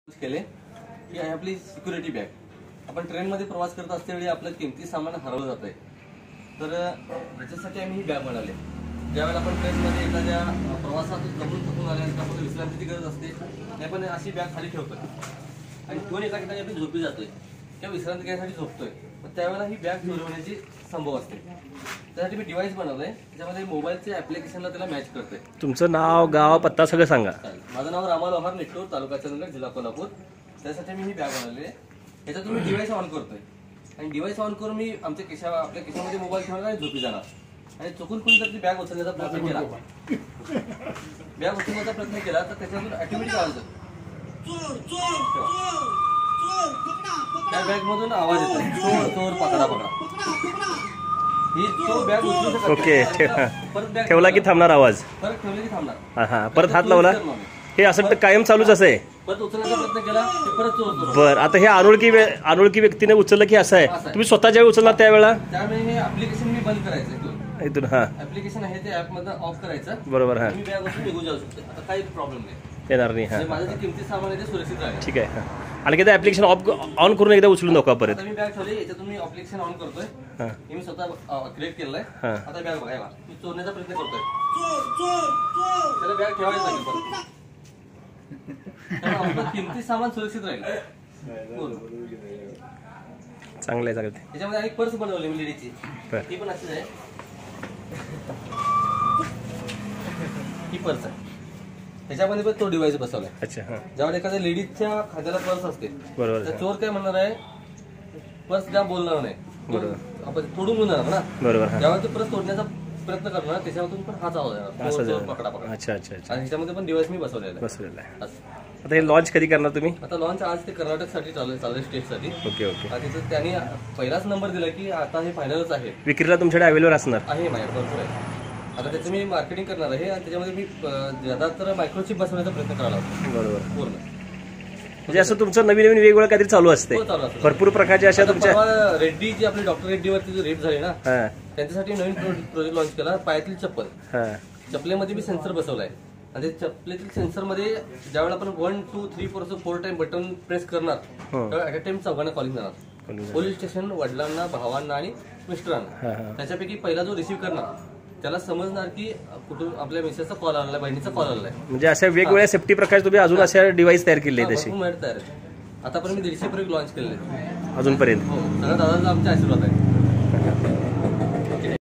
केले ही आहे आपली सिक्युरिटी बॅग. आपण ट्रेनमध्ये प्रवास करत असतेवेळी आपलं किमती सामान हरवलं जातंय, तर त्याच्यासाठी आम्ही ही बॅग बनवली. ज्यावेळेला आपण ट्रेनमध्ये एखाद्या प्रवासातून दमून थकून आल्यानंतर आपण विश्रांतीची गरज असते, आपण अशी बॅग खाली ठेवतोय आणि ठेवून एका ठिकाणी आपण झोपी जातोय किंवा विश्रांती घेण्यासाठी झोपतोय, तर त्यावेळेला ही बॅग फिरवण्याची संभव असते. त्यासाठी मी डिव्हाइस बनवलंय, त्याच्यामध्ये मोबाईलचे ऍप्लिकेशनला त्याला मॅच करते. तुमचं नाव, गाव, पत्ता सगळं सांगा. माझं नाव रामा लोहार, नेटूर, तालुका चंदगड, जिल्हा कोल्हापूर. त्यासाठी मी ही बॅग बनवली आहे. ह्याच्यातून मी डिव्हाइस ऑन करतोय आणि डिव्हाइस ऑन करून मी आपल्या खिशामध्ये मोबाईल ठेवणार आणि झोपी जाणार. आणि चुकून कोणी जर ती बॅग उचलण्याचा प्रयत्न केला तर त्याच्यातून ऑटोमॅटिक आवाज येतो. त्या बॅग मधून आवाज येतो, चोर चोर पकडा पकडा. ही तो बॅग उचलू शकतो. ओके, ठेवला की थांबणार आवाज, परत ठेवले की थांबणार. हा, परत हात लावला हे असं कायम चालूच असं आहे. परत उचलण्याचा प्रयत्न केला की परत चोर. बरं, आता हे अनोळखी व्यक्तीने उचललं की असं आहे, तुम्ही स्वतः ज्यावेळी उचलणार त्यावेळेला हे ऍप्लिकेशन मी बंद करायचं इथून. हा, ऍप्लिकेशन आहे ते ऍप मधून ऑफ करायचं. बरोबर. हा, मी बॅग उचलून निघून जाऊ शकतो, आता काही प्रॉब्लेम नाही, येणार नाही. हा, माझं जे किमती सामान आहे ते सुरक्षित राहील. ठीक आहे. आणि एकदा ऍप्लिकेशन ऑन करून एकदा उचलून दाखवा परत. मी बॅग ठेवली, याच्यातून मी ऍप्लिकेशन ऑन करतोय. मी स्वतः क्रिएट केलंय. आता बॅग बघायला मी चोरण्याचा प्रयत्न करतोय. त्याला बॅग ठेवायला लागेल परत. किमती सामान सुरक्षित राहील. चांगलं आहे. त्याच्यामध्ये एक पर्स बनवली मी लेडीची, ती पण अशीच आहे. ही पर्स आहे, त्याच्यामध्ये पण तो डिव्हाइस बसवलाय. अच्छा. ज्यावेळेला एखाद्या लेडीजच्या खात्याला पर्स असते, बरोबर, तर चोर काय म्हणणार आहे, पर्स द्या बोलणार नाही, बरोबर, आपण तोडून घेणार ना. बरोबर. ज्यावेळेला तो पर्स तोडण्याचा प्रयत्न करणार, त्याच्यातून पण हाच आवाज येणार, पकडा पकडा. अच्छा अच्छा. आणि ह्याच्यामध्ये पण डिव्हाइस मी बसवलेला आहे. आता हे लॉन्च कधी करणार तुम्ही? आता लॉन्च आज ते कर्नाटकसाठी चालू आहे, स्टेटसाठी. Okay okay. आणि त्यांनी पहिलाच नंबर दिला की आता हे फायनलच आहे. विक्रीला तुमच्याकडे अवेलेबल असणार आहे माझ्याकडे भरपूर आहे. आता त्याचं मी मार्केटिंग करणार आहे आणि त्याच्यामध्ये मी ज्यादातर मायक्रोचिप बसवण्याचा प्रयत्न करायला होतो. बरोबर, पूर्ण. म्हणजे असं तुमचं नवीन नवीन वेगवेगळं काहीतरी चालू असते, भरपूर प्रकारचे अशा तुमच्या. रेड्डी जी आपली डॉक्टर रेड्डीवरती जो रेप झाली ना, त्यांच्यासाठी नवीन प्रोजेक्ट लॉन्च केला. पायातील चप्पल, चप्पलेमध्ये मी सेन्सर बसवलाय आणि चप्पलेतील सेन्सर मध्ये ज्यावेळेला आपण 1 2 3 4 टाइम बटन प्रेस करणार, त्यावेळेला ॲट अ टाइम चौघांना कॉलिंग जाणार. पोलीस स्टेशन, वडिलांना, भावांना आणि मिस्टरांना. त्याच्यापैकी पहिला जो रिसीव्ह करणार त्याला समजणार की कुठून आपल्या मिसेसचा कॉल आलाय, बहिणीचा कॉल आलाय. म्हणजे अशा वेगवेगळ्या सेफ्टी प्रकारचे तुम्ही अजून अशा डिव्हाइस तयार केले तशी? तयार आहे. आतापर्यंत मी 150 प्रोजेक्ट लॉन्च केले अजूनपर्यंत. हो, सगळ्या दादाचा आमच्या आशीर्वाद आहे.